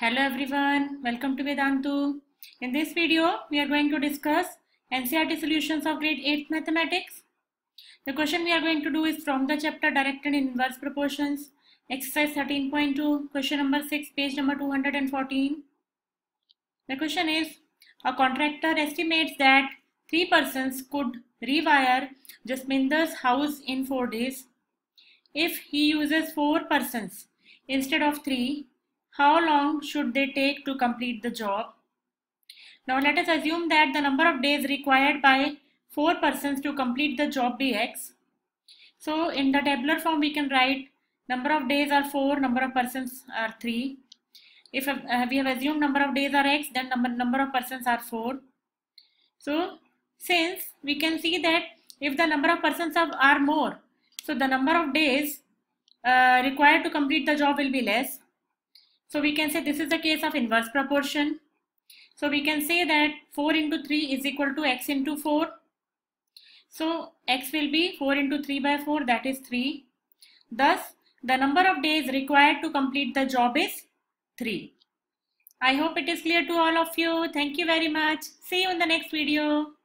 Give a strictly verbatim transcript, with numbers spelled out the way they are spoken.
Hello everyone, welcome to Vedantu. In this video, we are going to discuss N C E R T solutions of grade eight mathematics. The question we are going to do is from the chapter Direct and Inverse Proportions, exercise thirteen point two, question number six, page number two hundred fourteen. The question is, a contractor estimates that three persons could rewire Jasminder's house in four days. If he uses four persons instead of three, how long should they take to complete the job? Now let us assume that the number of days required by four persons to complete the job be x. So in the tabular form we can write number of days are four, number of persons are three. If uh, we have assumed number of days are x, then number, number of persons are four. So since we can see that if the number of persons are, are more, so the number of days uh, required to complete the job will be less. So we can say this is the case of inverse proportion. So we can say that four into three is equal to x into four. So x will be four into three by four, that is three. Thus the number of days required to complete the job is three. I hope it is clear to all of you. Thank you very much. See you in the next video.